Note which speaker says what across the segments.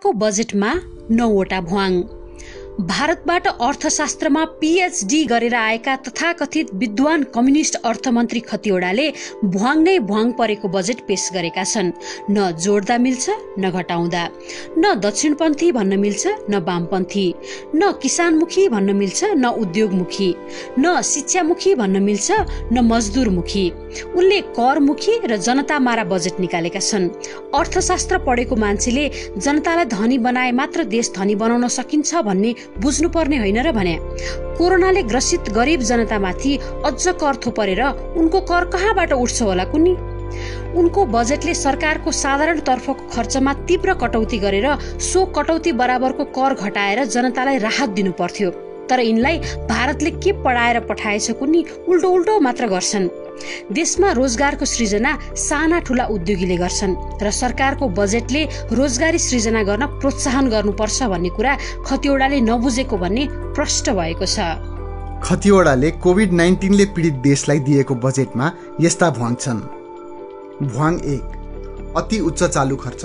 Speaker 1: भारतको बजेटमा 9वटा भुवाङ। भारतबाट अर्थशास्त्रमा पीएचडी गरेर आएका तथाकथित विद्वान कम्युनिस्ट अर्थमन्त्री खतिवड़ाले भुवाङ नै भुवाङ परेको बजेट पेश गरेका छन्। न जोड्दा मिल्छ न घटाउँदा, न दक्षिणपन्थी भन्न मिल्छ न वामपन्थी, न किसानमुखी भन्न मिल्छ न उद्योगमुखी, न शिक्षामुखी भन्न मिल्छ न मजदुरमुखी। उनले करमुखी र जनतामारा बजेट निकालेका छन्। अर्थशास्त्र पढेको मान्छेले जनतालाई धनी बनाए मात्र देश धनी बनाउन सकिन्छ भन्ने बुझ्नुपर्ने होइन र भने। कोरोनाले ग्रसित गरिब जनतामाथि अझ कर थोपरेर उनको कर कहाँबाट उठ्छ होला कुन्नी? उनको बजेटले सरकारको साधारण तर्फको खर्चमा तीव्र कटौती गरेर सो कटौती बराबरको कर घटाएर जनतालाई राहत दिनु पर्थ्यो। तर यिनलाई भारतले के पढाएर पठाएछ कुन्नी? उल्टो उल्टो मात्र गर्छन्। देशमा रोजगारको सृजना साना ठूला उद्योगीले गर्छन् र सरकारको बजेटले रोजगारी सृजना गर्न प्रोत्साहन गर्नुपर्छ भन्ने कुरा खतिवड़ाले नबुझेको भन्ने प्रष्ट भएको छ।
Speaker 2: खतिवड़ाले कोभिड-19 ले पीडित देशलाई दिएको बजेटमा यस्ता भुवाङ छन्। भुवाङ 1, अति उच्च चालु खर्च।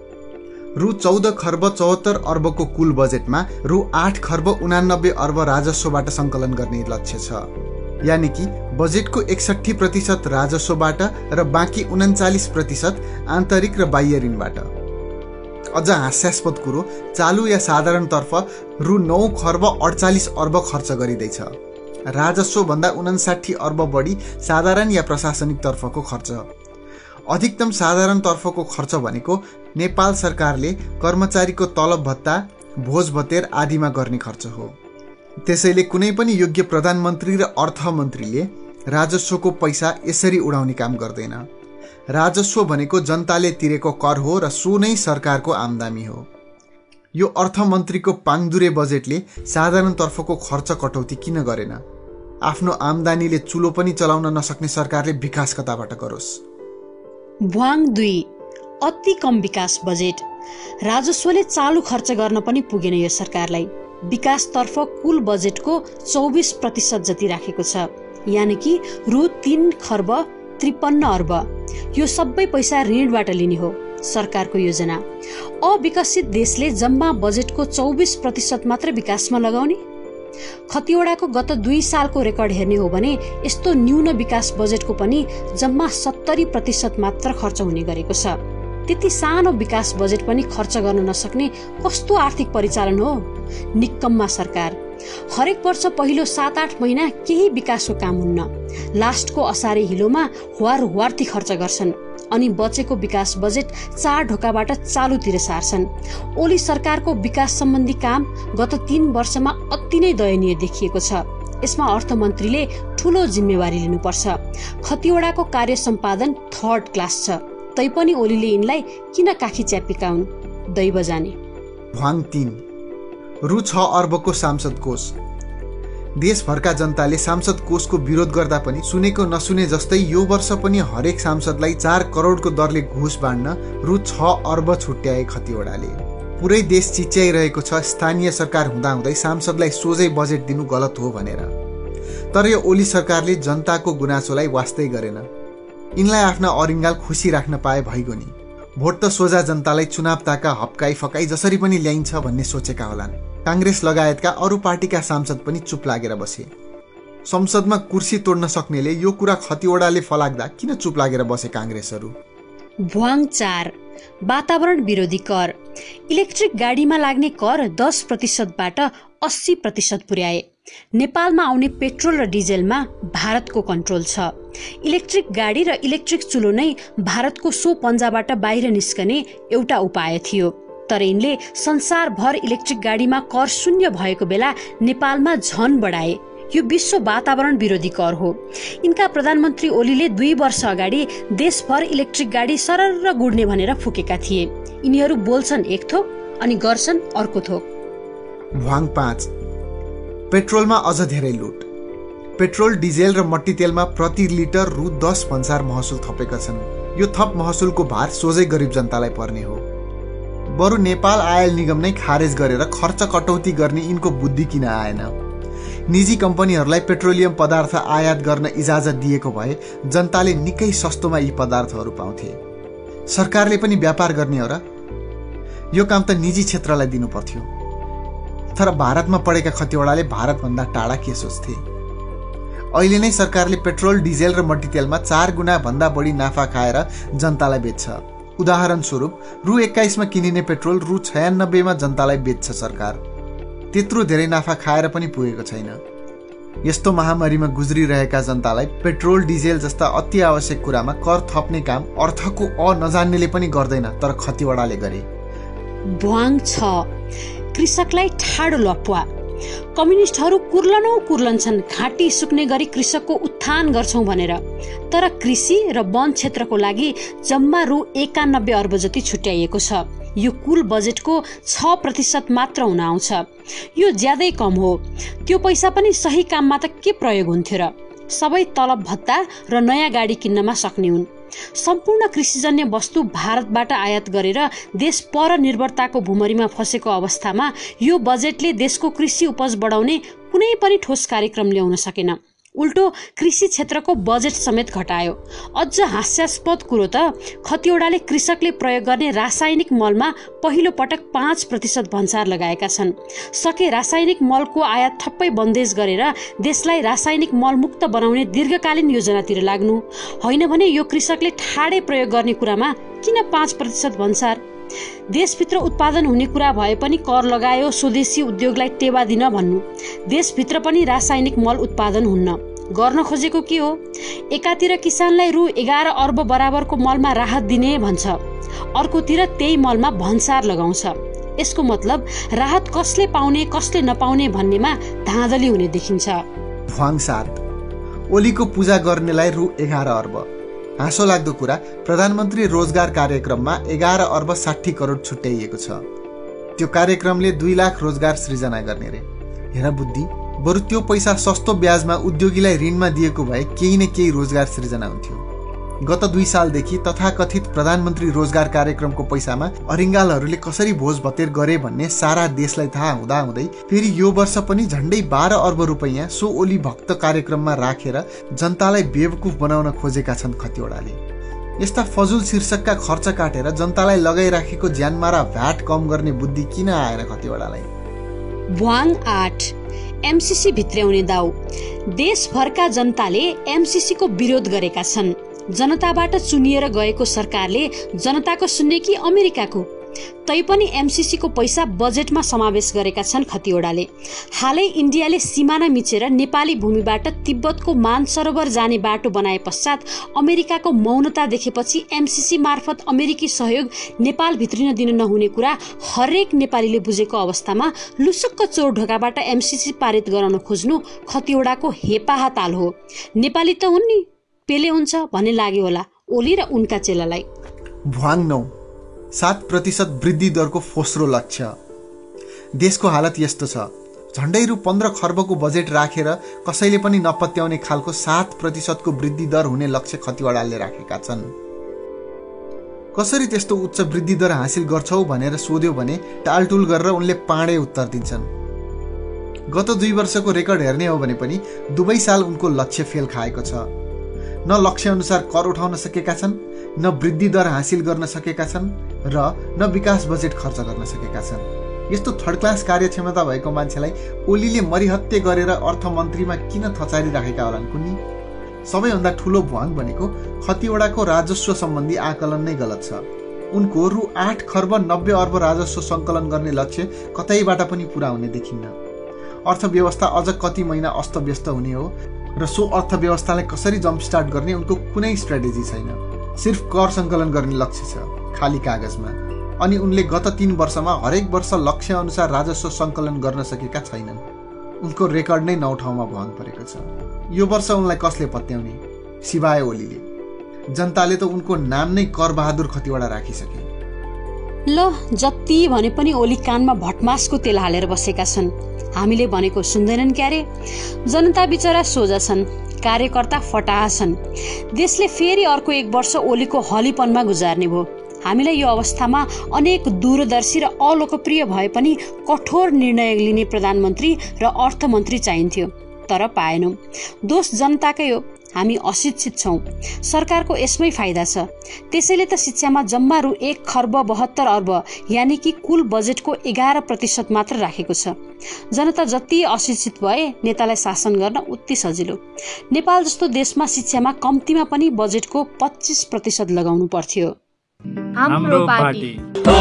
Speaker 2: रु 14 खर्ब 74 अर्बको कुल बजेटमा रु 8 खर्ब 89 अर्ब राजस्वबाट सङ्कलन गर्ने लक्ष्य छ। यानि कि बजेटको 61% राजस्वबाट र बाँकी 39% आन्तरिक र बाह्य ऋणबाट। अझ हास्यास्पद कुरो, चालु या साधारण तर्फ रु 9 खर्ब 48 अर्ब खर्च गरिँदैछ। राजस्व भन्दा 59 अर्ब बढी साधारण या प्रशासनिक तर्फको खर्च। अधिकतम साधारण तर्फको खर्च भनेको नेपाल सरकारले कर्मचारीको तलब भत्ता, भोज भतेर आदिमा गर्ने खर्च हो। त्यसैले कुनै पनि योग्य प्रधानमन्त्री र अर्थमन्त्रीले राजस्वको पैसा यसरी उडाउने काम गर्दैन। राजस्व भनेको जनताले तिरेको कर हो र सो नै सरकारको आम्दानी हो। यो अर्थमन्त्रीको पाङदुरे बजेटले साधारण तर्फको खर्च कटौती किन गरेन? आफ्नो आम्दानीले चुलो पनि चलाउन नसक्ने सरकारले विकास कताबाट गरोस्?
Speaker 1: भुवाङ 2, अति कम विकास बजेट। राजस्वले चालु खर्च गर्न पनि पुगेन यो सरकारलाई। विकासतर्फ कुल बजेटको 24% जति राखेको छ, यानि कि रु 3 खर्ब 53 अर्ब। यो सबै पैसा ऋणबाट लिने हो सरकारको योजना। अविकसित देशले जम्मा बजेटको 24% मात्र विकासमा लगाउने? खतिवड़ाको गत 2 सालको रेकर्ड हेर्ने हो भने यस्तो न्यून विकास बजेटको पनि जम्मा 70% मात्र खर्च हुने गरेको छ। त्यति सानो विकास बजेट पनि खर्च गर्न नसक्ने कस्तो आर्थिक परिचालन हो? निक्कम्मा सरकार। हरेक वर्ष पहिलो 7-8 महिना केही विकासको काम हुन्न। लास्टको असारे हिलोमा हुवारती खर्च गर्छन् अनि बचेको विकास बजेट 4 ढोकाबाट चालुतिर सार्छन्। ओली सरकारको विकास सम्बन्धी काम गत 3 वर्षमा अति नै दयनीय देखिएको छ। यसमा अर्थमन्त्रीले ठूलो जिम्मेवारी लिनुपर्छ। खतिवड़ाको कार्य सम्पादन 3rd क्लास छ, तैपनि ओलीले यिनलाई किन काखी च्यापेका हुन्? दैव जाने।
Speaker 2: भुवाङ 3, रु 6 अर्बको सांसद कोष। देशभरका जनताले सांसद कोषको विरोध गर्दा पनि सुनेको नसुने जस्तै यो वर्ष पनि हरेक सांसदलाई 4 करोडको दरले घुस बाँड्न रु 6 अर्ब छुट्याए खतिवड़ाले। पुरै देश चिच्याइरहेको छ स्थानीय सरकार हुँदाहुँदै सांसदलाई सोझै बजेट दिनु गलत हो भनेर। तर यो ओली सरकारले जनताको गुनासोलाई वास्तै गरेन। यिनलाई आफ्ना अरिङ्गाल खुसी राख्न पाए भइगयो नि। भोट त सोझा जनतालाई चुनाव ताका हप्काई फकाई जसरी पनि ल्याइन्छ भन्ने सोचेका होलान्। कांग्रेस लगायतका अरू पार्टीका सांसद पनि चुप लागेर बसे। संसदमा कुर्सी तोड्न सक्नेले यो कुरा खतिवड़ाले फलाग्दा किन चुप लागेर बसे कांग्रेसहरू?
Speaker 1: भुवाङ 4, वातावरण विरोधी कर। इलेक्ट्रिक गाडीमा लाग्ने कर 10% बाट 80% पुर्याए। नेपालमा आउने पेट्रोल र डिजेलमा भारतको कन्ट्रोल छ। इलेक्ट्रिक गाडी र इलेक्ट्रिक चुलो नै भारतको सो पन्जाबाट बाहिर निस्कने एउटा उपाय थियो। तर यिनले संसारभर इलेक्ट्रिक गाडीमा कर शून्य भएको बेला नेपालमा झन बढाए। यो विश्व वातावरण विरोधी कर हो। यिनका प्रधानमन्त्री ओलीले 2 वर्ष अगाडि देशभर इलेक्ट्रिक गाडी सरर गुड्ने भनेर फुकेका थिए। यिनीहरू बोल्छन् एक थोक अनि गर्छन् अर्को थोक।
Speaker 2: भुवाङ 5, पेट्रोलमा अझ धेरै लुट। पेट्रोल, डिजेल र मट्टीतेलमा प्रति लिटर रु 10 भन्सार महसुल थपेका छन्। यो थप महसुलको भार सोझै गरिब जनतालाई पर्ने हो। बरु नेपाल आयल निगम नै खारेज गरेर खर्च कटौती गर्ने यिनको बुद्धि किन आएन? निजी कम्पनीहरूलाई पेट्रोलियम पदार्थ आयात गर्न इजाजत दिएको भए जनताले निकै सस्तोमा यी पदार्थहरू पाउँथे। सरकारले पनि व्यापार गर्ने हो र? यो काम त निजी क्षेत्रलाई दिनु पर्थ्यो। तर भारतमा पढेका खतिवडाले भारतभन्दा टाढा के सोच्थे? अहिले नै सरकारले पेट्रोल, डिजेल र मट्टीतेलमा 4 गुणा भन्दा बढी नाफा खाएर जनतालाई बेच्छ। उदाहरण स्वरूप रु 21 मा किनिने पेट्रोल रु 96 मा जनतालाई बेच्छ सरकार। त्यत्रो धेरै नाफा खाएर पनि पुगेको छैन। यस्तो महामारीमा गुज्रिरहेका जनतालाई पेट्रोल, डिजेल जस्ता अति आवश्यक कुरामा कर थप्ने काम अर्थको नजान्नेले पनि गर्दैन, तर खतिवडाले गरे।
Speaker 1: भ्वाङ 6 कृषकलाई ठाडो लप्वा। कम्युनिस्टहरू कुर्लन्छन् घाँटी सुक्ने गरी कृषकको उत्थान गर्छौं भनेर। तर कृषि र वन क्षेत्रको लागि जम्मा रु 91 अर्ब जति छुट्याइएको छ। यो कुल बजेटको 6% मात्र हुन आउँछ। यो ज्यादै कम हो। त्यो पैसा पनि सही काममा त के प्रयोग हुन्थ्यो र? सबै तलब भत्ता र नयाँ गाडी किन्नमा सक्ने हुन्। सम्पूर्ण कृषिजन्य वस्तु भारतबाट आयात गरेर देश परनिर्भरताको भुमरीमा फसेको अवस्थामा यो बजेटले देशको कृषि उपज बढाउने कुनै पनि ठोस कार्यक्रम ल्याउन सकेन। उल्टो कृषि क्षेत्रको बजेट समेत घटायो। अझ हास्यास्पद कुरो त खतिवडाले कृषकले प्रयोग गर्ने रासायनिक मलमा पहिलो पटक 5% भन्सार लगाएका छन्। सके रासायनिक मलको आयात ठप्पै बन्देज गरेर देशलाई रासायनिक मल मुक्त बनाउने दीर्घकालीन योजनातिर लाग्नु। होइन भने यो कृषकले ठाडै प्रयोग गर्ने कुरामा किन 5% भन्सार? देशभित्र उत्पादन हुने कुरा भए पनि कर लगायो स्वदेशी उद्योगलाई टेवा दिन भन्नु। देशभित्र पनि रासायनिक मल उत्पादन हुन्न। गर्न खोजेको के हो? एकातिर किसानलाई रु 11 अर्ब बराबरको मलमा राहत दिने भन्छ, अर्कोतिर त्यही मलमा भन्सार लगाउँछ। यसको मतलब राहत कसले पाउने कसले नपाउने भन्नेमा धाँधली हुने देखिन्छ।
Speaker 2: भ्वाङ 7 ओलीको पूजा गर्नेलाई रु 11 अर्ब। हाँसो लाग्दो कुरा, प्रधानमन्त्री रोजगार कार्यक्रममा 11 अर्ब 60 करोड छुट्याइएको छ। त्यो कार्यक्रमले 2 लाख रोजगार सृजना गर्ने रे। हेर बुद्धि, बरु त्यो पैसा सस्तो ब्याजमा उद्योगीलाई ऋणमा दिएको भए केही न केही रोजगार सृजना हुन्थ्यो। गत 2 सालदेखि तथाकथित प्रधानमन्त्री रोजगार कार्यक्रमको पैसामा अरिङ्गालहरूले कसरी भोज भतेर गरे भन्ने सारा देशलाई थाहा हुँदाहुँदै फेरि यो वर्ष पनि झन्डै 12 अर्ब रुपैयाँ सो ओली भक्त कार्यक्रममा राखेर जनतालाई बेवकुफ बनाउन खोजेका छन् खतिवडाले। यस्ता फजुल शीर्षकका खर्च काटेर जनतालाई लगाइराखेको ज्यानमारा भ्याट कम गर्ने बुद्धि किन आएन खतिवडालाई?
Speaker 1: भ्वाङ 8 एमसीसी भित्र्याउने दाउ। देशभरका जनताले एमसीसीको विरोध गरेका छन्। जनताबाट चुनिएर गएको सरकारले जनताको सुन्ने कि अमेरिकाको? तैपनि एमसीसीको पैसा बजेटमा समावेश गरेका छन् खतिवडाले। हालै इन्डियाले सिमाना मिचेर नेपाली भूमिबाट तिब्बतको मानसरोवर जाने बाटो बनाए पश्चात अमेरिकाको मौनता देखेपछि एमसीसी मार्फत अमेरिकी सहयोग नेपाल भित्रिन दिन नहुने कुरा हरेक नेपालीले बुझेको अवस्थामा लुसुक्क चोर ढोकाबाट एमसीसी पारित गराउन खोज्नु खतिवडाको हेपाहा ताल हो। नेपाली त हुन् नि, पेले हुन्छ भन्ने लाग्यो होला ओली र उनका चेलालाई।
Speaker 2: भ्वाङ 9 7% वृद्धि दरको फोस्रो लक्ष्य। देशको हालत यस्तो छ, झन्डै रु 15 खर्बको बजेट राखेर कसैले पनि नपत्याउने खालको 7% को वृद्धि दर हुने लक्ष्य खतिवडाले राखेका छन्। कसरी त्यस्तो उच्च वृद्धि दर हासिल गर्छौ भनेर सोध्यो भने टालटुल गरेर उनले पाँडे उत्तर दिन्छन्। गत 2 वर्षको रेकर्ड हेर्ने हो भने पनि दुवै साल उनको लक्ष्य फेल खाएको छ। न लक्ष्य अनुसार कर उठाउन सकेका छन्, न वृद्धि दर हासिल गर्न सकेका छन् र न विकास बजेट खर्च गर्न सकेका छन्। यस्तो थर्ड क्लास कार्यक्षमता भएको मान्छेलाई ओलीले मरिहत्ते गरेर अर्थमन्त्रीमा किन थचारी राखेका होलान् कुन्नी? सबैभन्दा ठुलो भ्वाङ भनेको खतिवडाको राजस्व सम्बन्धी आकलन नै गलत छ। उनको रु 8 खर्ब 90 अर्ब राजस्व सङ्कलन गर्ने लक्ष्य कतैबाट पनि पूरा हुने देखिन्न। अर्थव्यवस्था अझ कति महिना अस्तव्यस्त हुने हो र सो अर्थव्यवस्थालाई कसरी जम्प स्टार्ट गर्ने उनको कुनै स्ट्राटेजी छैन। सिर्फ कर सङ्कलन गर्ने लक्ष्य छ खाली कागजमा। अनि उनले गत 3 वर्षमा हरेक वर्ष लक्ष्य अनुसार राजस्व सङ्कलन गर्न सकेका छैनन्। उनको रेकर्ड नै 9 ठाउँमा भङ्ग परेको छ। यो वर्ष उनलाई कसले पत्याउने? सिवाय ओलीले। जनताले त उनको नाम नै कर बहादुर खतिवडा राखिसके।
Speaker 1: ल जति भने पनि ओली कानमा भटमासको तेल हालेर बसेका छन्। हामीले भनेको सुन्दैनन् क्यारे? जनता बिचरा सोझा छन्, कार्यकर्ता फटाहा छन्। देशले फेरि अर्को 1 वर्ष ओलीको हलीपनमा गुजार्ने भयो। हामीलाई यो अवस्थामा अनेक दूरदर्शी र अलोकप्रिय भए पनि कठोर निर्णय लिने प्रधानमन्त्री र अर्थमन्त्री चाहिन्थ्यो, तर पाएनौं। दोष जनताकै हो। हामी अशिक्षित छौं। सरकारको यसमै फाइदा छ। त्यसैले त शिक्षामा जम्मा रु 1,72 अर्ब यानि कि कुल बजेटको 11% मात्र राखेको छ। जनता जति अशिक्षित भए नेतालाई शासन गर्न उति सजिलो। नेपाल जस्तो देशमा शिक्षामा कम्तीमा पनि बजेटको 25% लगाउनु पर्थ्यो।
Speaker 3: हाम्रो पार्टी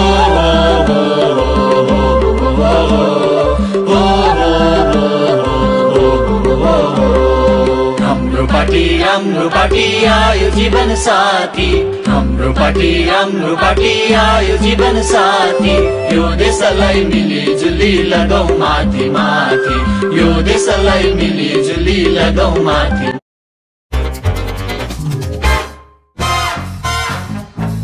Speaker 4: हाम्रो पार्टी आयो जीवन साथी। हाम्रो पार्टी आयो जीवन साथी। यो देशलाई मिलिजुली लगाऊ माथि माथि। यो देशलाई मिलिजुली लगाऊ माथि।